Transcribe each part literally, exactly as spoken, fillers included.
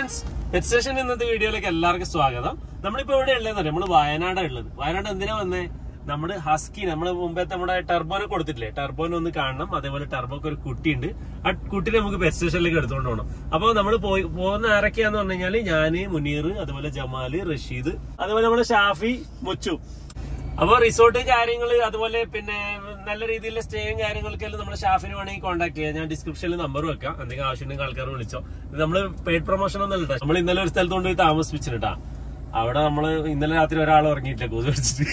Friends, pet station ഇന്നത്തെ വീഡിയോയിലേക്ക് എല്ലാവർക്കും സ്വാഗതം. നമ്മളിപ്പോ എവിടെ ഉള്ളതെന്ന് അറിയാം, നമ്മള് വയനാടാണ് ഉള്ളത്. വയനാട് എന്തിനാ വന്നേ? നമ്മള് ഹസ്കി, നമ്മള് മുമ്പത്തെ നമ്മുടെ ടർബോനെ കൊടുത്തിട്ടില്ലേ, ടർബോനെ ഒന്ന് കാണണം. അതേപോലെ ടർബോക്ക് ഒരു കുട്ടിയുണ്ട്, ആ കുട്ടിനെ നമുക്ക് പെറ്റ് സ്റ്റേഷനിലേക്ക് എടുത്തുകൊണ്ട് പോകണം. അപ്പൊ നമ്മള് പോയി പോകുന്ന ആരൊക്കെയാന്ന് പറഞ്ഞു കഴിഞ്ഞാല് ഞാന്, മുനീർ, അതുപോലെ ജമാല്, റഷീദ്, അതുപോലെ നമ്മുടെ ഷാഫി, മുച്ചു. അപ്പൊ റിസോർട്ട് കാര്യങ്ങള്, അതുപോലെ പിന്നെ നല്ല രീതിയിലുള്ള സ്റ്റേയും കാര്യങ്ങളൊക്കെല്ലാം നമ്മുടെ ഷാഫിന് വേണമെങ്കിൽ കോൺടാക്ട് ചെയ്യാം. ഞാൻ ഡിസ്ക്രിപ്ഷനിൽ നമ്പർ വെക്കാം, എന്തെങ്കിലും ആവശ്യമുണ്ടെങ്കിൽ ആൾക്കാർ വിളിച്ചോ. ഇത് നമ്മള് പെയ്ഡ് പ്രൊമോഷൻ ഒന്നും ഇല്ല. നമ്മൾ ഇന്നലെ ഒരു സ്ഥലത്ത് കൊണ്ട് പോയി താമസിപ്പിച്ചിട്ടാ. അവിടെ നമ്മള് ഇന്നലെ രാത്രി ഒരാൾ ഉറങ്ങിയിട്ടില്ല, കൊതു പിടിച്ചിട്ട്.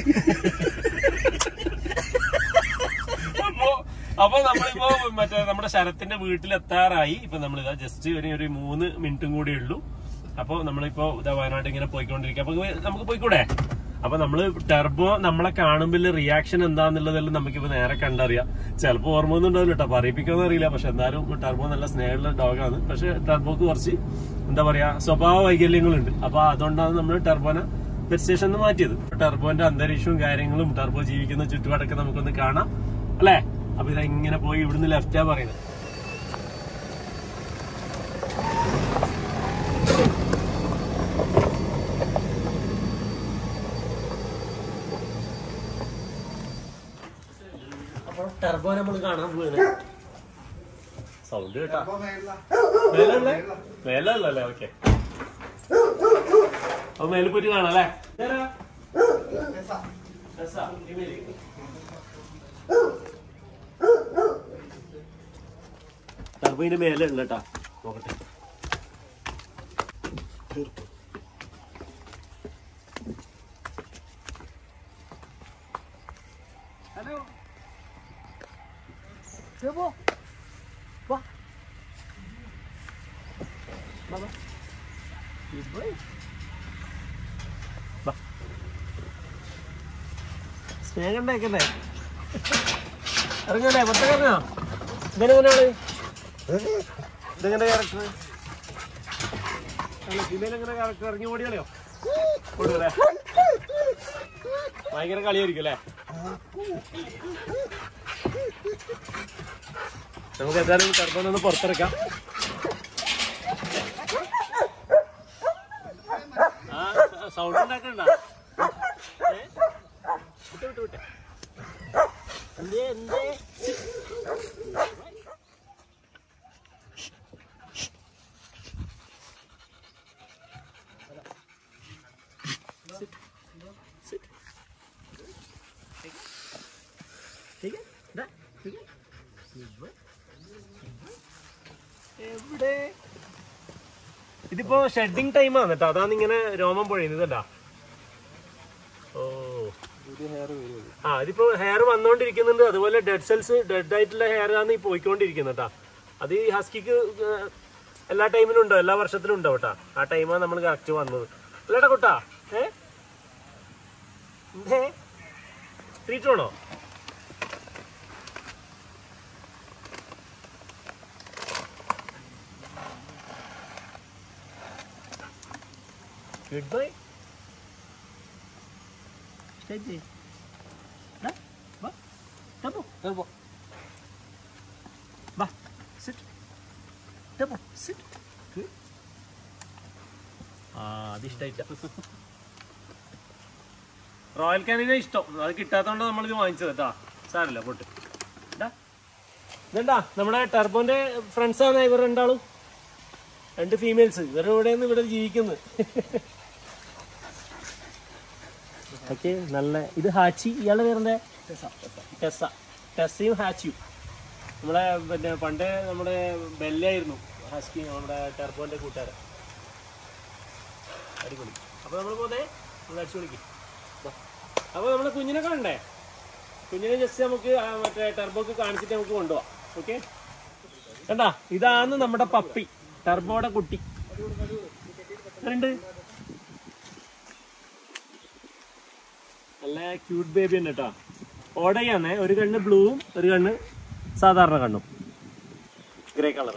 അപ്പൊ അപ്പൊ നമ്മളിപ്പോ മറ്റേ നമ്മുടെ ശരത്തിന്റെ വീട്ടിലെത്താറായി. ഇപ്പൊ നമ്മളിതാ ജസ്റ്റ് ഒരു ഒരു മൂന്ന് മിനിറ്റും കൂടി ഉള്ളൂ. അപ്പൊ നമ്മളിപ്പോ ഇതാ വയനാട് ഇങ്ങനെ പോയിക്കൊണ്ടിരിക്കുക. അപ്പൊ നമുക്ക് പോയിക്കൂടെ? അപ്പൊ നമ്മള് ടർബോ നമ്മളെ കാണുമ്പോൾ റിയാക്ഷൻ എന്താന്നുള്ളതെല്ലാം നമുക്കിപ്പോ നേരെ കണ്ടറിയാം. ചിലപ്പോ ഓർമ്മ ഒന്നും ഉണ്ടാവില്ല കേട്ടോ, പറയിപ്പിക്കാന്ന് അറിയില്ല. പക്ഷെ എന്തായാലും ടർബോ നല്ല സ്നേഹമുള്ള ഡോഗാണ്. പക്ഷെ ടർബോക്ക് കുറച്ച് എന്താ പറയാ സ്വഭാവ വൈകല്യങ്ങളുണ്ട്. അപ്പൊ അതുകൊണ്ടാണ് നമ്മൾ ടർബോനെ പെറ്റ് സ്റ്റേഷനിൽ മാറ്റിയത്. ടർബോന്റെ അന്തരീക്ഷവും കാര്യങ്ങളും ടർബോ ജീവിക്കുന്ന ചുറ്റുപാടൊക്കെ നമുക്കൊന്ന് കാണാം അല്ലെ. അപ്പൊ ഇതെങ്ങനെ പോയി ഇവിടുന്ന് ലെഫ്റ്റാ പറയുന്നത്. ടർബോ നമ്മൾ കാണാൻ പോയത് സൗണ്ട് കേട്ടാ മേലല്ലേ? ഓക്കെ, അപ്പൊ മേലെ പോയിട്ട് കാണാം അല്ലേ? ടർബോന്റെ മേലെ ഉണ്ട് കേട്ടാ, നോക്കട്ടെ. Hello Turbo, va, va, va, good boy, va. സ്നേഹണ്ടേക്കല്ലേ? ഇറങ്ങല്ലേ? പുറത്തേക്കറിഞ്ഞോ? ഇതെങ്ങനെയാണ്? ഇതെങ്ങനെ ക്യാരക്ടർ? അല്ല, ഫിമേലെങ്ങനെ ക്യാരക്ടർ? ഇറങ്ങി ഓടിയാലോ? ഓടുകല്ലേ? ഭയങ്കര കളിയായിരിക്കും അല്ലേ? നമുക്ക് എന്തായാലും ടർബോനൊന്ന് പുറത്തിറക്കാം. ആ സൗണ്ട് ഉണ്ടാക്കണ്ട. വിട്ട് വിട്ട് വിട്ടെ എന്തേ എന്തേ എവിടെ? ഇതിപ്പോ ഷെഡിങ് ടൈം ആണ് കേട്ടോ, അതാണ് ഇങ്ങനെ രോമം പൊഴിയുന്നതല്ല. ഓ ആ ഇതിപ്പോ ഹെയർ വന്നോണ്ടിരിക്കുന്നുണ്ട്. അതുപോലെ ഡെഡ് സെൽസ്, ഡെഡ് ആയിട്ടുള്ള ഹെയർ ആണ് ഈ പോയിക്കൊണ്ടിരിക്കുന്നത് കേട്ടാ. അത് ഈ ഹസ്കിക്ക് എല്ലാ ടൈമിലും ഉണ്ടോ, എല്ലാ വർഷത്തിലും ഉണ്ടോ കേട്ടാ. ആ ടൈമാണ് നമ്മൾ കറക്റ്റ് വന്നത് അല്ലേട്ടാ കുട്ടാ? ഏ ട്രീറ്റ് വേണോ? Good boy. Stay there. Na? Va? Turbo. Turbo. Va. Sit. Turbo. Sit. Good. Ah, this type. Royal കാനിനെ ഇഷ്ടം, അത് കിട്ടാത്തോണ്ട് നമ്മളിത് വാങ്ങിച്ചത് കേട്ടാ. സാരില്ല, പോട്ട്. ഇതെന്താ നമ്മുടെ ടർബോന്റെ ഫ്രണ്ട്സ് ആണ് ഇവർ രണ്ടാളും, രണ്ട് ഫീമെയിൽസ്. ഇവർ ഇവിടെയാണ് ഇവിടെ ജീവിക്കുന്നത്. ഓക്കെ, നല്ല ഇത് ഹാച്ചി. ഇയാളുടെ പേരെന്താ? ടെസ. ടെസയും ഹാച്ചിയും നമ്മളെ പിന്നെ പണ്ട് നമ്മുടെ ബെല്ലായിരുന്നു ഹസ്കി, നമ്മുടെ ടർബോന്റെ കൂട്ടുകാരൻ. അടിപൊളി. അപ്പൊ നമ്മൾ പോന്നെ നമ്മൾ അടിച്ചു വിളിക്കും. അപ്പൊ നമ്മള് കുഞ്ഞിനെ കാണണ്ടേ? കുഞ്ഞിനെ ജസ്റ്റ് നമുക്ക് മറ്റേ ടർബോക്ക് കാണിച്ചിട്ട് നമുക്ക് കൊണ്ടുപോവാം. ഓക്കെ, കണ്ടാ ഇതാണ് നമ്മുടെ പപ്പി, ടർബോയുടെ കുട്ടി. രണ്ട് നല്ല ക്യൂട്ട് ബേബി ഉണ്ട് കേട്ടോ. ഓടയാന്നേ, ഒരു കണ്ണ് ബ്ലൂവും ഒരു കണ്ണ് സാധാരണ കണ്ണും, ഗ്രേ കളർ.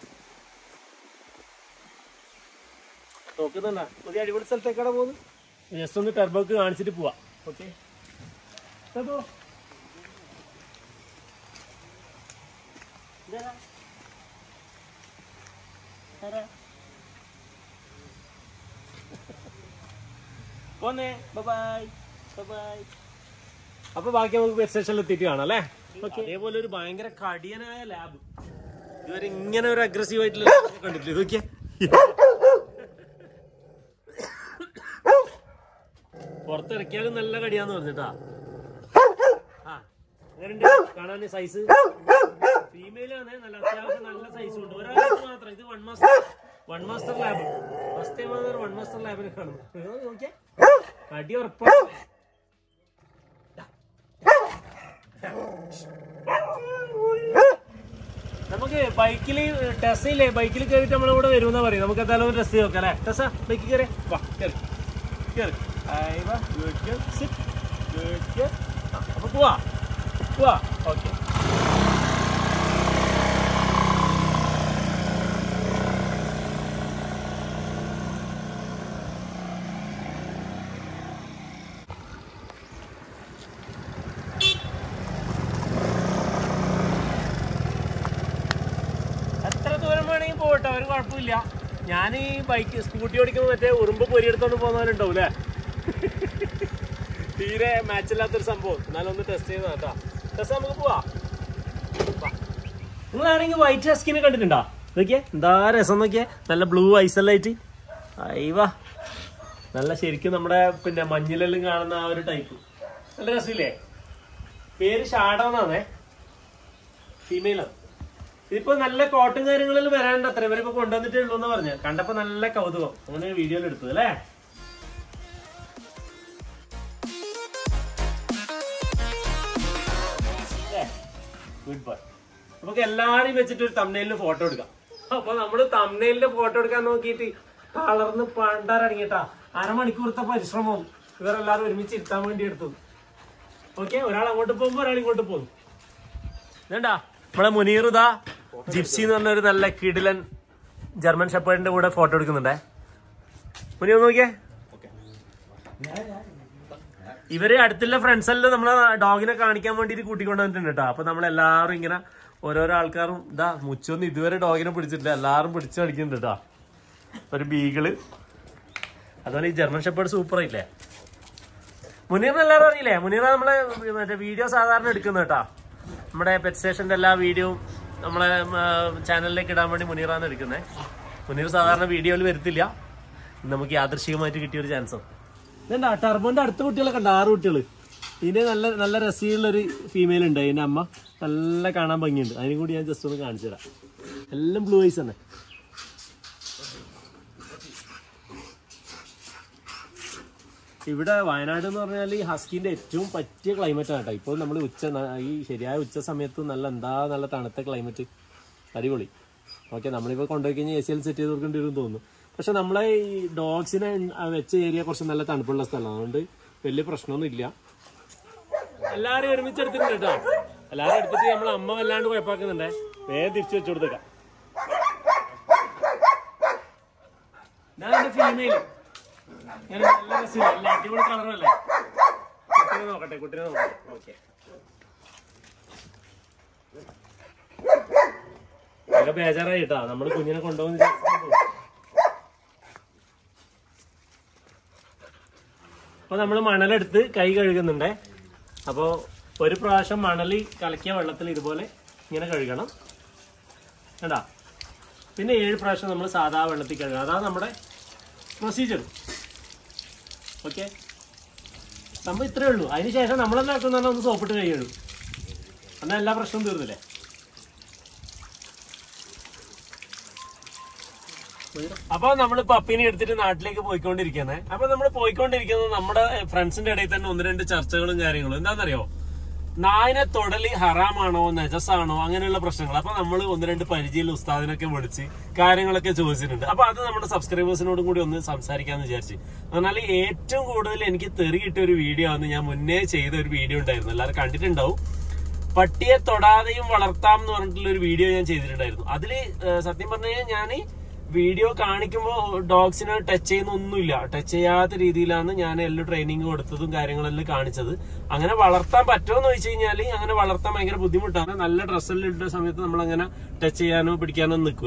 നോക്കുന്നുണ്ടാ? പുതിയ അടിപൊളി സ്ഥലത്തേക്കാണ് പോകുന്നത്. ജസ്റ്റ് ഒന്ന് ടർബോക്ക് കാണിച്ചിട്ട് പോവാ. ഓക്കെ, ടർബോ പോന്നേ. Bye bye. അപ്പൊ ബാക്കി നമുക്ക് ബസ് സ്റ്റേഷനിൽ എത്തിയിട്ട് കാണാം അല്ലേ? അതേപോലെ ഒരു ഭയങ്കര കടിയനായ ലാബ്. ഇവര് ഇങ്ങനെ ഒരു അഗ്രസീവ് ആയിട്ടുള്ള കണ്ടിട്ടില്ല. ഇത് നോക്കിയേ, പുറത്തിറക്കിയാലും നല്ല കടിയാന്ന് പറഞ്ഞിട്ടാ. ആ അങ്ങനെയുണ്ട് കാണാൻ. സൈസ് ഫീമെയിലാണ്, നല്ല അത്യാവശ്യം നല്ല സൈസും ഉണ്ട്. ഒരാൾക്ക് മാത്രം. ഇത് one master one master lab. First time one master ലാബിനെ കാണുന്നു. നോക്കിയേ, കടി ഉറപ്പാണ്. നമുക്ക് ബൈക്കിൽ ടെസ്സില്ലേ, ബൈക്കിൽ കയറിയിട്ട് നമ്മളിവിടെ വരുമെന്നാ പറയും. നമുക്ക് എന്തായാലും ടെസ്റ്റ് ചെയ്ത് നോക്കാം അല്ലേ? ടെസ്സാ ബൈക്കിൽ കയറി വാ, കയറി കയറി. അപ്പൊ പോവാ പോവാ. ഓക്കെ. പോട്ടെ, അവര് കുഴപ്പമില്ല. ഞാൻ ഈ ബൈക്ക് സ്കൂട്ടി ഓടിക്കുമ്പോൾ മറ്റേ ഉറുമ്പ് പൊരിയെടുത്തോണ്ട് പോകുന്നവരുണ്ടാവും അല്ലേ? തീരെ മാച്ചില്ലാത്തൊരു സംഭവം. എന്നാലും ഒന്ന് ടെസ്റ്റ് ചെയ്ത് കേട്ടാ. ടെസ്റ്റ് നമുക്ക് പോവാ. നിങ്ങളാണെങ്കിൽ വൈറ്റ് ഹസ്കിനെ കണ്ടിട്ടുണ്ടോ? നോക്കിയേ എന്താ രസം നോക്കിയേ, നല്ല ബ്ലൂ ഐസല്ലായിട്ട്. അയ്യവാ, നല്ല ശരിക്കും നമ്മുടെ പിന്നെ മഞ്ഞിലെല്ലാം കാണുന്ന ആ ഒരു ടൈപ്പ്. നല്ല രസമില്ലേ? പേര് ഷാഡോന്നാണേ, ഫീമെയിലാണ്. ഇതിപ്പോ നല്ല കോട്ടൺ കാര്യങ്ങളിൽ വരാണ്ട് അത്ര ഇവരിപ്പോ കൊണ്ടുവന്നിട്ടേ ഉള്ളൂ എന്ന് പറഞ്ഞ കണ്ടപ്പോ നല്ല കൗതുകം. അങ്ങനെ വീഡിയോയിൽ എടുത്തത് അല്ലേ? Good bye. നമുക്ക് എല്ലാരെയും വെച്ചിട്ട് ഒരു തംബ്നെയിലിന് ഫോട്ടോ എടുക്കാം. അപ്പൊ നമ്മള് തംബ്നെയിലിന്റെ ഫോട്ടോ എടുക്കാൻ നോക്കിയിട്ട് കളർന്ന് പണ്ടാരടങ്ങിട്ടാ. അരമണിക്കൂറത്തെ പരിശ്രമവും ഇവരെല്ലാരും ഒരുമിച്ച് ഇരുത്താൻ വേണ്ടി എടുത്തു. ഓക്കെ, ഒരാൾ അങ്ങോട്ട് പോകുമ്പോ ഒരാൾ ഇങ്ങോട്ട് പോകും. ഇതേണ്ടാ നമ്മളെ മുനീറുദാ ജിപ്സി എന്ന് പറഞ്ഞ ഒരു നല്ല കിടിലൻ ജർമ്മൻ ഷെപ്പേർഡിന്റെ കൂടെ ഫോട്ടോ എടുക്കുന്നുണ്ടേ. മുനീർ നോക്കിയേ, ഇവര് അടുത്തുള്ള ഫ്രണ്ട്സ് എല്ലാം നമ്മളെ ഡോഗിനെ കാണിക്കാൻ വേണ്ടിട്ട് കൂട്ടിക്കൊണ്ട് വന്നിട്ടുണ്ട് കേട്ടോ. അപ്പൊ നമ്മളെല്ലാവരും ഇങ്ങനെ ഓരോരോ ആൾക്കാരും ഇതാ മുച്ചൊന്നും ഇതുവരെ ഡോഗിനെ പിടിച്ചിട്ടില്ല, എല്ലാവരും പിടിച്ച് കളിക്കുന്നുണ്ട് കേട്ടോ. ഒരു ബീഗിള്, അതുപോലെ ഈ ജർമ്മൻ ഷെപ്പേർഡ് സൂപ്പർ ആയില്ലേ. മുനീറിന് എല്ലാവരും അറിയില്ലേ? മുനീറ നമ്മളെ മറ്റേ വീഡിയോ സാധാരണ എടുക്കുന്ന കേട്ടോ. നമ്മുടെ പെറ്റ് സ്റ്റേഷന്റെ എല്ലാ വീഡിയോയും നമ്മളെ ചാനലിലേക്ക് ഇടാൻ വേണ്ടി മുനീറാണ് എടുക്കുന്നത്. മുനീർ സാധാരണ വീഡിയോയിൽ വരുത്തില്ല, നമുക്ക് യാദൃശികമായിട്ട് കിട്ടിയൊരു ചാൻസും. ഇതെന്താ ടർബോന്റെ അടുത്ത കുട്ടികളൊക്കെ ഉണ്ട്, ആറ് കുട്ടികൾ. ഇതിന്റെ നല്ല നല്ല രസീലുള്ളൊരു ഫീമെയിൽ ഉണ്ട്. അതിന്റെ അമ്മ നല്ല കാണാൻ ഭംഗിയുണ്ട്. അതിനും കൂടി ഞാൻ ജസ്റ്റ് ഒന്ന് കാണിച്ചു തരാം. എല്ലാം ബ്ലൂ ഐസ് തന്നെ. ഇവിടെ വയനാട് എന്ന് പറഞ്ഞാൽ ഈ ഹസ്കിന്റെ ഏറ്റവും പറ്റിയ ക്ലൈമറ്റ് ആണ് കേട്ടോ. ഇപ്പോൾ നമ്മൾ ഉച്ച ഈ ശരിയായ ഉച്ച സമയത്ത് നല്ല എന്താ നല്ല തണുത്ത ക്ലൈമറ്റ്, അടിപൊളി. ഓക്കെ, നമ്മളിപ്പോൾ കൊണ്ടുപോയി കഴിഞ്ഞാൽ എ സി എൽ സെറ്റ് ചെയ്ത് കൊടുക്കേണ്ടി വരും തോന്നുന്നു. പക്ഷെ നമ്മളെ ഈ ഡോഗ്സിനെ വെച്ച ഏരിയ കുറച്ച് നല്ല തണുപ്പുള്ള സ്ഥലമാണ്, അതുകൊണ്ട് വലിയ പ്രശ്നമൊന്നും ഇല്ല. എല്ലാവരും ഒരുമിച്ച് എടുത്തിട്ടുണ്ട് കേട്ടോ. എല്ലാവരും എടുത്തിട്ട് നമ്മളെ അമ്മ വല്ലാണ്ട് കുഴപ്പമാക്കുന്നുണ്ടേ. വേഗം തിരിച്ചു വെച്ചു കൊടുത്തേക്കാം. ഞാൻ എന്റെ ഫീമെയിൽ നല്ല രസമില്ല, നല്ല അടിപൊളി കളറല്ലേ. കുട്ടിനെ നോക്കട്ടെ, കുട്ടിനെ നോക്കട്ടെ. ഓക്കെ, നല്ല ബേജാറായി കേട്ടാ. നമ്മള് കുഞ്ഞിനെ കൊണ്ടുപോകുന്ന അപ്പൊ നമ്മള് മണലെടുത്ത് കൈ കഴുകുന്നുണ്ടേ. അപ്പൊ ഒരു പ്രാവശ്യം മണല് കലക്കിയ വെള്ളത്തിൽ ഇതുപോലെ ഇങ്ങനെ കഴുകണം കേട്ടാ. പിന്നെ ഏഴ് പ്രാവശ്യം നമ്മൾ സാധാ വെള്ളത്തിൽ കഴുകണം. അതാണ് നമ്മുടെ പ്രൊസീജിയർ. ഓക്കെ, നമ്മൾ ഇത്രയേ ഉള്ളൂ. അതിനുശേഷം നമ്മളെന്താ ആക്കുന്ന ഒന്ന് സോപ്പിട്ട് കഴിയുള്ളൂ. എന്നാൽ എല്ലാ പ്രശ്നവും തീർന്നില്ലേ. അപ്പൊ നമ്മൾ പപ്പീനെ എടുത്തിട്ട് നാട്ടിലേക്ക് പോയിക്കൊണ്ടിരിക്കുന്നത്. അപ്പൊ നമ്മൾ പോയിക്കൊണ്ടിരിക്കുന്നത് നമ്മുടെ ഫ്രണ്ട്സിന്റെ ഇടയിൽ തന്നെ ഒന്ന് രണ്ട് ചർച്ചകളും കാര്യങ്ങളും. എന്താണെന്നറിയോ, നായനെ തൊടലി ഹറാമാണോ നജസാണോ അങ്ങനെയുള്ള പ്രശ്നങ്ങൾ. അപ്പൊ നമ്മൾ ഒന്ന് രണ്ട് പരിചയമുള്ള ഉസ്താദിനൊക്കെ വിളിച്ച് കാര്യങ്ങളൊക്കെ ചോദിച്ചിട്ടുണ്ട്. അപ്പൊ അത് നമ്മുടെ സബ്സ്ക്രൈബേഴ്സിനോടും കൂടി ഒന്ന് സംസാരിക്കാന്ന് വിചാരിച്ചു. എന്നാൽ ഏറ്റവും കൂടുതൽ എനിക്ക് തെറി കിട്ടിയ ഒരു വീഡിയോ ആണ് ഞാൻ മുന്നേ ചെയ്ത ഒരു വീഡിയോ ഉണ്ടായിരുന്നു, എല്ലാവരും കണ്ടിട്ടുണ്ടാവും. പട്ടിയെ തൊടാതെയും വളർത്താം എന്ന് പറഞ്ഞിട്ടുള്ള ഒരു വീഡിയോ ഞാൻ ചെയ്തിട്ടുണ്ടായിരുന്നു. അതില് സത്യം പറഞ്ഞു കഴിഞ്ഞാൽ ഞാൻ വീഡിയോ കാണിക്കുമ്പോൾ ഡോഗ്സിനെ ടച്ച് ചെയ്യുന്ന ഒന്നുമില്ല, ടച്ച് ചെയ്യാത്ത രീതിയിലാണ് ഞാൻ എല്ലാം ട്രെയിനിങ് കൊടുത്തതും കാര്യങ്ങളെല്ലാം കാണിച്ചത്. അങ്ങനെ വളർത്താൻ പറ്റുമോ എന്ന് ചോദിച്ചു കഴിഞ്ഞാൽ അങ്ങനെ വളർത്താൻ ഭയങ്കര ബുദ്ധിമുട്ടാണ്. നല്ല ഡ്രസ്സെല്ലാം ഇട്ട സമയത്ത് നമ്മൾ അങ്ങനെ ടച്ച് ചെയ്യാനോ പിടിക്കാനോ നിൽക്കൂല.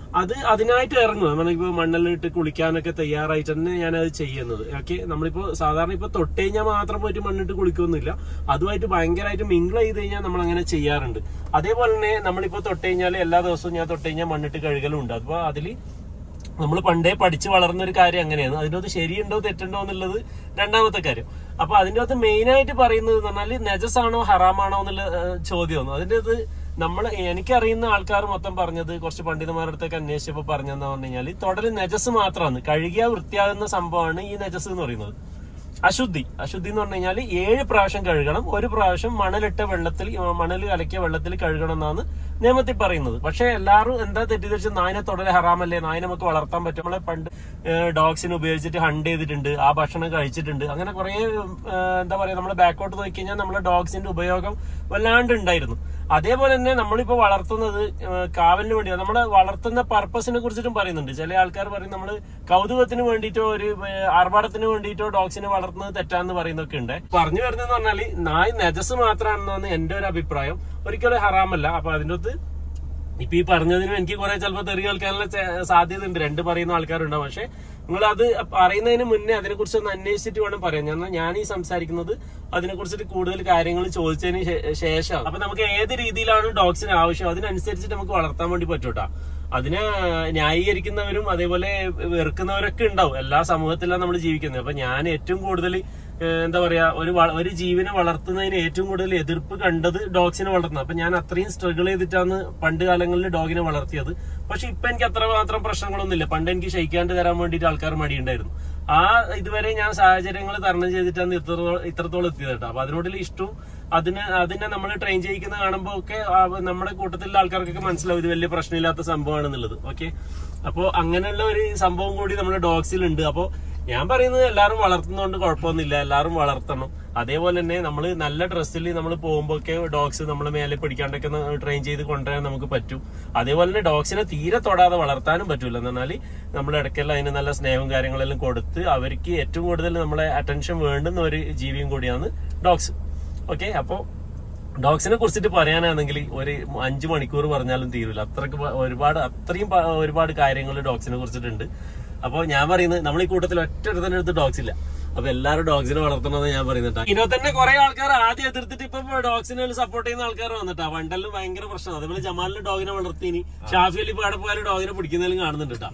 അത് അതിനായിട്ട് ഇറങ്ങും. നമ്മളിപ്പോ മണ്ണെല്ലിട്ട് കുളിക്കാനൊക്കെ തയ്യാറായിട്ട് തന്നെ ഞാനത് ചെയ്യുന്നത്. ഓക്കെ, നമ്മളിപ്പോ സാധാരണ ഇപ്പൊ തൊട്ട് കഴിഞ്ഞാൽ മാത്രം പോയിട്ട് മണ്ണിട്ട് കുളിക്കൊന്നുമില്ല, അതുമായിട്ട് ഭയങ്കരമായിട്ട് മിങ്കിൾ ചെയ്ത് കഴിഞ്ഞാൽ നമ്മൾ അങ്ങനെ ചെയ്യാറുണ്ട്. അതേപോലെ തന്നെ നമ്മളിപ്പോ തൊട്ട് കഴിഞ്ഞാൽ എല്ലാ ദിവസവും ഞാൻ തൊട്ട് കഴിഞ്ഞാൽ മണ്ണിട്ട് കഴുകലും ഉണ്ട്. അപ്പൊ അതില് നമ്മൾ പണ്ടേ പഠിച്ചു വളർന്ന ഒരു കാര്യം അങ്ങനെയാണ്. അതിൻ്റെ അകത്ത് ശരിയുണ്ടോ തെറ്റുണ്ടോ എന്നുള്ളത് രണ്ടാമത്തെ കാര്യം. അപ്പൊ അതിൻ്റെ അകത്ത് മെയിൻ ആയിട്ട് പറയുന്നത് എന്ന് പറഞ്ഞാല് നജസാണോ ഹറാമാണോ എന്നുള്ള ചോദ്യമാണ്. അതിൻ്റെ അത് നമ്മൾ എനിക്കറിയുന്ന ആൾക്കാർ മൊത്തം പറഞ്ഞത്, കുറച്ച് പണ്ഡിതന്മാരുടെ അടുത്തൊക്കെ അന്വേഷിച്ചപ്പോൾ പറഞ്ഞെന്ന് പറഞ്ഞു കഴിഞ്ഞാൽ തൊടല് നജസ് മാത്രമാണ്, കഴുകിയാൽ വൃത്തിയാകുന്ന സംഭവമാണ് ഈ നജസ് എന്ന് പറയുന്നത്. അശുദ്ധി അശുദ്ധി എന്ന് പറഞ്ഞു കഴിഞ്ഞാൽ ഏഴ് പ്രാവശ്യം കഴുകണം, ഒരു പ്രാവശ്യം മണലിട്ട വെള്ളത്തിൽ മണൽ കലക്കിയ വെള്ളത്തിൽ കഴുകണം എന്നാണ് നിയമത്തിൽ പറയുന്നത്. പക്ഷെ എല്ലാവരും എന്താ തെറ്റിദ്ധരിച്ച് നായനെ തൊടല് ഹറാമല്ലേ, നായനെ നമുക്ക് വളർത്താൻ പറ്റും, നമ്മളെ പണ്ട് ഡോഗ്സിനെ ഉപയോഗിച്ചിട്ട് ഹണ്ട് ചെയ്തിട്ടുണ്ട്, ആ ഭക്ഷണം കഴിച്ചിട്ടുണ്ട്, അങ്ങനെ കുറെ എന്താ പറയാ നമ്മള് ബാക്കോട്ട് നോക്കി കഴിഞ്ഞാൽ നമ്മളെ ഡോഗ്സിന്റെ ഉപയോഗം വല്ലാണ്ട് ഉണ്ടായിരുന്നു. അതേപോലെ തന്നെ നമ്മളിപ്പോ വളർത്തുന്നത് കാവലിന് വേണ്ടിയാണ്. നമ്മള് വളർത്തുന്ന പർപ്പസിനെ കുറിച്ചിട്ടും പറയുന്നുണ്ട്. ചില ആൾക്കാർ പറയും നമ്മള് കൗതുകത്തിന് വേണ്ടിയിട്ടോ ഒരു ആർഭാടത്തിന് വേണ്ടിയിട്ടോ ഡോഗ്സിനെ വളർത്തുന്നത് തെറ്റാന്ന് പറയുന്നൊക്കെ ഉണ്ട്. പറഞ്ഞു വരുന്നതെന്ന് പറഞ്ഞാല് നായ് നജസ് മാത്രമാണെന്നാണ് എന്റെ ഒരു അഭിപ്രായം, ഒരിക്കലും ഹറാമല്ല. അപ്പൊ അതിൻ്റെ അകത്ത് ഇപ്പൊ ഈ പറഞ്ഞതിനും എനിക്ക് കുറെ ചിലപ്പോൾ തെറി കേൾക്കാനുള്ള സാധ്യത ഉണ്ട്, രണ്ട് പറയുന്ന ആൾക്കാരുണ്ടാവും. പക്ഷെ നിങ്ങൾ അത് പറയുന്നതിന് മുന്നേ അതിനെ കുറിച്ച് ഒന്ന് അന്വേഷിച്ചിട്ട് വേണം പറയാൻ. ഞാൻ ഞാൻ ഈ സംസാരിക്കുന്നത് അതിനെ കുറിച്ചിട്ട് കൂടുതൽ കാര്യങ്ങൾ ചോദിച്ചതിന് ശേഷം. അപ്പൊ നമുക്ക് ഏത് രീതിയിലാണ് ഡോഗ്സിന് ആവശ്യം അതിനനുസരിച്ചിട്ട് നമുക്ക് വളർത്താൻ വേണ്ടി പറ്റൂട്ടാ. അതിനെ ന്യായീകരിക്കുന്നവരും അതേപോലെ വെറുക്കുന്നവരൊക്കെ ഉണ്ടാവും. എല്ലാ സമൂഹത്തിലാണ് നമ്മൾ ജീവിക്കുന്നത്. അപ്പൊ ഞാൻ ഏറ്റവും കൂടുതൽ എന്താ പറയാ ഒരു ഒരു ജീവനെ വളർത്തുന്നതിന് ഏറ്റവും കൂടുതൽ എതിർപ്പ് കണ്ടത് ഡോഗ്സിനെ വളർത്തുന്നത്. അപ്പൊ ഞാൻ അത്രയും സ്ട്രഗിൾ ചെയ്തിട്ടാണ് പണ്ട് കാലങ്ങളിൽ ഡോഗിനെ വളർത്തിയത്. പക്ഷെ ഇപ്പൊ എനിക്ക് അത്ര മാത്രം പ്രശ്നങ്ങളൊന്നുമില്ല. പണ്ട് എനിക്ക് ക്ഷയിക്കാണ്ട് തരാൻ വേണ്ടിയിട്ട് ആൾക്കാർ മടിയുണ്ടായിരുന്നു. ആ ഇതുവരെ ഞാൻ സാഹചര്യങ്ങൾ തരണം ചെയ്തിട്ടാണ് ഇത്രത്തോളം ഇത്രത്തോളം എത്തിയത് കേട്ടോ. അപ്പൊ അതിനോടുള്ള ഇഷ്ടവും അതിന് അതിനെ നമ്മൾ ട്രെയിൻ ചെയ്യിക്കുന്ന കാണുമ്പോൾ ഒക്കെ നമ്മുടെ കൂട്ടത്തിലുള്ള ആൾക്കാർക്കൊക്കെ മനസ്സിലാവും ഇത് വലിയ പ്രശ്നമില്ലാത്ത സംഭവമാണെന്നുള്ളത്. ഓക്കെ, അപ്പോ അങ്ങനെയുള്ള ഒരു സംഭവം കൂടി നമ്മുടെ ഡോഗ്സിലുണ്ട്. അപ്പോ ഞാൻ പറയുന്നത് എല്ലാവരും വളർത്തുന്നതുകൊണ്ട് കുഴപ്പമൊന്നുമില്ല, എല്ലാവരും വളർത്തണം. അതേപോലെ തന്നെ നമ്മൾ നല്ല ഡ്രസ്സിൽ നമ്മൾ പോകുമ്പോഴൊക്കെ ഡോഗ്സ് നമ്മളെ മേലെ പിടിക്കാണ്ടൊക്കെ ട്രെയിൻ ചെയ്ത് കൊണ്ടുവരാൻ നമുക്ക് പറ്റും. അതേപോലെ തന്നെ ഡോഗ്സിനെ തീരെ തൊടാതെ വളർത്താനും പറ്റൂല. എന്ന് പറഞ്ഞാൽ നമ്മൾ ഇടയ്ക്കെല്ലാം അതിന് നല്ല സ്നേഹവും കാര്യങ്ങളെല്ലാം കൊടുത്ത് അവർക്ക് ഏറ്റവും കൂടുതൽ നമ്മളെ അറ്റൻഷൻ വേണ്ടുന്ന ഒരു ജീവിയും കൂടിയാണ് ഡോഗ്സ്. ഓക്കെ, അപ്പോ ഡോഗ്സിനെ കുറിച്ചിട്ട് പറയാനാണെങ്കിൽ ഒരു അഞ്ചു മണിക്കൂർ പറഞ്ഞാലും തീരില്ല. അത്രക്ക് ഒരുപാട് അത്രയും ഒരുപാട് കാര്യങ്ങൾ ഡോഗ്സിനെ കുറിച്ചിട്ടുണ്ട്. അപ്പൊ ഞാൻ പറയുന്നത് നമ്മൾ ഈ കൂട്ടത്തിൽ ഒറ്റ തന്നെ എടുത്ത് ഡോഗ്സ് ഇല്ല. അപ്പൊ എല്ലാവരും ഡോഗ്സിനെ വളർത്തണമെന്ന് ഞാൻ പറയുന്നുണ്ട്. ഇതിനെ തന്നെ കുറെ ആൾക്കാർ ആദ്യം എതിർത്തിട്ട് ഇപ്പൊ ഡോഗ്സിനെ സപ്പോർട്ട് ചെയ്യുന്ന ആൾക്കാർ വന്നിട്ടാ. പണ്ടെല്ലാം ഭയങ്കര പ്രശ്നം. അതേപോലെ ജമാലിന് ഡോഗിനെ വളർത്തിനി, ഷാഫിയിൽ ഇപ്പൊ അവിടെ പോയാലും ഡോഗിനെ പിടിക്കുന്നതിലും കാണുന്നുണ്ട് കേട്ടാ.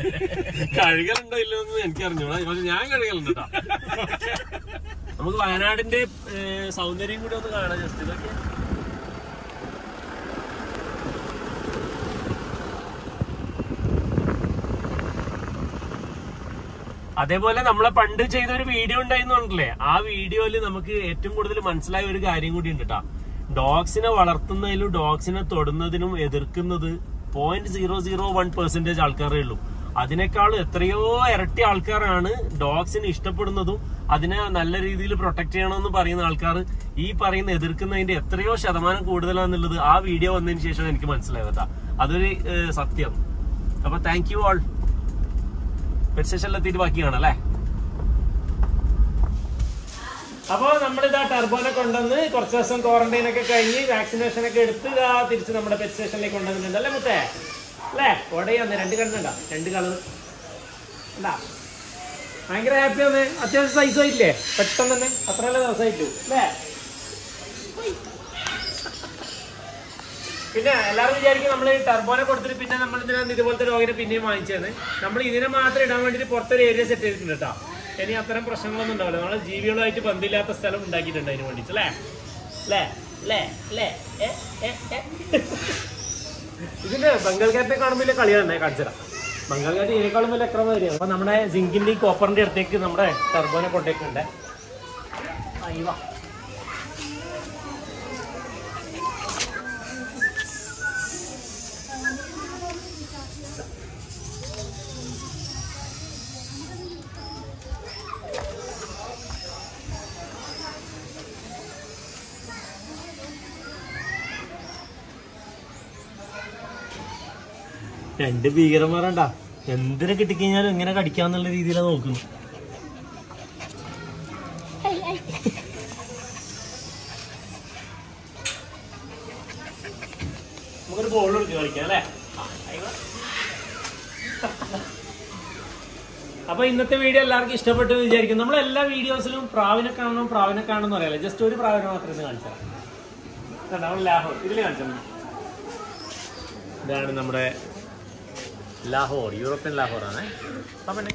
കഴുകലുണ്ടോ ഇല്ലെന്ന് എനിക്ക് അറിഞ്ഞൂടാ, പക്ഷെ ഞാൻ കഴുകലുണ്ട് കേട്ടോ. നമുക്ക് വയനാടിന്റെ സൗന്ദര്യം കൂടി ഒന്ന് കാണാം ജസ്റ്റ്. ഇതൊക്കെ അതേപോലെ നമ്മളെ പണ്ട് ചെയ്ത ഒരു വീഡിയോ ഉണ്ടായിരുന്നുണ്ടല്ലേ, ആ വീഡിയോയില് നമുക്ക് ഏറ്റവും കൂടുതൽ മനസ്സിലായ ഒരു കാര്യം കൂടി ഉണ്ട് കേട്ടാ. ഡോഗ്സിനെ വളർത്തുന്നതിലും ഡോഗ്സിനെ തൊടുന്നതിനും എതിർക്കുന്നത് point zero zero one percentage ആൾക്കാരേ ഉള്ളൂ. അതിനേക്കാൾ എത്രയോ ഇരട്ടി ആൾക്കാരാണ് ഡോഗ്സിനെ ഇഷ്ടപ്പെടുന്നതും അതിനെ നല്ല രീതിയിൽ പ്രൊട്ടക്ട് ചെയ്യണമെന്ന് പറയുന്ന ആൾക്കാർ ഈ പറയുന്ന എതിർക്കുന്നതിന്റെ എത്രയോ ശതമാനം കൂടുതലാന്നുള്ളത് ആ വീഡിയോ വന്നതിന് ശേഷം എനിക്ക് മനസ്സിലായത് കേട്ടാ. അതൊരു സത്യം. അപ്പൊ താങ്ക് യു ഓൾ. പെറ്റ് സ്റ്റേഷനിലെത്തിയിട്ട് ബാക്കി കാണാം. അപ്പൊ നമ്മളിതാ ടർബോനെ കൊണ്ടുവന്ന് കുറച്ച് ദിവസം ക്വാറന്റൈൻ ഒക്കെ കഴിഞ്ഞ് വാക്സിനേഷൻ ഒക്കെ എടുത്ത് ഇതാ തിരിച്ച് നമ്മുടെ പെറ്റ് സ്റ്റേഷനിലേക്ക് കൊണ്ടുവന്നിട്ടുണ്ട് അല്ലേ മുത്തേ? അല്ലേ ഓടയാന്ന് രണ്ട് കണ്ണുണ്ടാ, രണ്ട് കളർ ഉണ്ടാ. ഭയങ്കര ഹാപ്പി ആണ്. അത്യാവശ്യം സൈസ് ആയില്ലേ പെട്ടെന്ന് തന്നെ, അത്രയല്ലേ ദിവസമായിട്ടു അല്ലേ? പിന്നെ എല്ലാവരും വിചാരിക്കും നമ്മൾ ടർബോനെ കൊടുത്തിട്ട് പിന്നെ നമ്മൾ ഇതിനകത്ത് ഇതുപോലത്തെ രോഗിനെ പിന്നെയും വാങ്ങിച്ചത്. നമ്മൾ ഇതിനെ മാത്രം ഇടാൻ വേണ്ടിട്ട് പുറത്തൊരു ഏരിയ സെറ്റ് ചെയ്തിട്ടുണ്ട് കേട്ടോ. ഇനി അത്തരം പ്രശ്നങ്ങളൊന്നും ഉണ്ടാവില്ല. നമ്മൾ ജീവികളുമായിട്ട് ബന്ധമില്ലാത്ത സ്ഥലം ഉണ്ടാക്കിയിട്ടുണ്ട് അതിന് വേണ്ടിട്ട് അല്ലേ അല്ലേ അല്ലേ അല്ലേ ഇതിന്റെ ബംഗാൾ കാറ്റിനെ കാണുമ്പോൾ കളിയാണ് കാണിച്ചതാ. ബംഗാൾ കാറ്റ് ഇതിനേക്കാളും വലിയ എത്ര വരിക. അപ്പൊ നമ്മുടെ സിങ്കിന്റെ കോപ്പറിന്റെ അടുത്തേക്ക് നമ്മുടെ ടർബോനെ കൊണ്ടേക്കുന്നുണ്ട്. അയ്യോ രണ്ട് ഭീകരന്മാരണ്ടാ, എന്തിനെ കിട്ടിക്കഴിഞ്ഞാലും എങ്ങനെ കടിക്കാന്നുള്ള രീതിയിലാണ് നോക്കുന്നത്. നമുക്കൊരു ബോൾ എടുത്ത് കളിക്കാം അല്ലേ? അപ്പൊ ഇന്നത്തെ വീഡിയോ എല്ലാവർക്കും ഇഷ്ടപ്പെട്ടു വിചാരിക്കും. നമ്മൾ എല്ലാ വീഡിയോസിലും പ്രാവിനെ കാണണം പ്രാവിനെ കാണണം എന്ന് പറയാല്ലേ, ജസ്റ്റ് ഒരു പ്രാവിനെ മാത്രമേ കാണിച്ചാൽ നമ്മൾ ലാഹോർ ഇതിൽ കാണിച്ചത്. ഇതാണ് നമ്മുടെ ലാഹോർ, യൂറോപ്യൻ ലാഹോർ ആണ്. പിന്നെ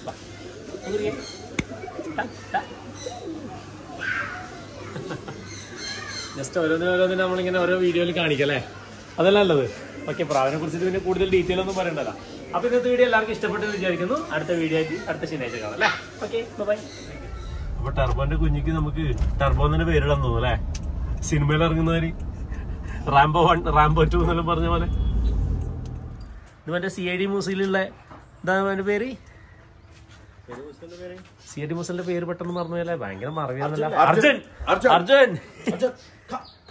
ജസ്റ്റ് ഓരോന്നിനും ഓരോന്നിനും നമ്മളിങ്ങനെ ഓരോ വീഡിയോയിൽ കാണിക്കല്ലേ, അതല്ല നല്ലത്. ഓക്കെ, പ്രാവിനെ കുറിച്ചിട്ട് പിന്നെ കൂടുതൽ ഡീറ്റെയിൽ ഒന്നും പറയണ്ടല്ലോ. അപ്പൊ ഇന്നത്തെ വീഡിയോ എല്ലാവർക്കും ഇഷ്ടപ്പെട്ടു വിചാരിക്കുന്നു. അടുത്ത വീഡിയോ ആയിട്ട് അടുത്ത ശനിയാഴ്ച കാണാം അല്ലേ. Okay, bye. അപ്പൊ ടർബോന്റെ കുഞ്ഞിക്ക് നമുക്ക് ടർബോ തന്നെ പേരിടാൻ തോന്നുന്നു അല്ലേ, സിനിമയിൽ ഇറങ്ങുന്നവര് റാംബോ വൺ റാംബോ ടു എന്നെല്ലാം പറഞ്ഞ പോലെ. ഇത് മറ്റേ സി ഐ ഡി മ്യൂസിയിലുള്ള എന്താണ് അവന്റെ പേര്, സി ഐ ഡി മ്യൂസിലിന്റെ പേര് പെട്ടെന്ന് പറഞ്ഞു പോലെ ഭയങ്കര മറവിയാന്നല്ല. അർജുൻ അർജുൻ